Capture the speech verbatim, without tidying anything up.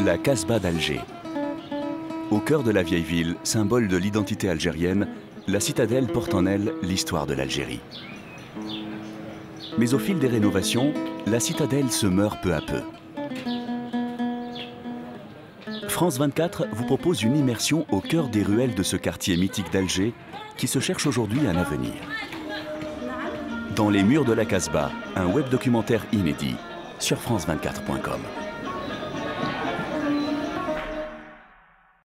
la Casbah d'Alger. Au cœur de la vieille ville, symbole de l'identité algérienne, la citadelle porte en elle l'histoire de l'Algérie. Mais au fil des rénovations, la citadelle se meurt peu à peu. France vingt-quatre vous propose une immersion au cœur des ruelles de ce quartier mythique d'Alger qui se cherche aujourd'hui un avenir. Dans les murs de la Casbah, un web documentaire inédit sur France vingt-quatre point com.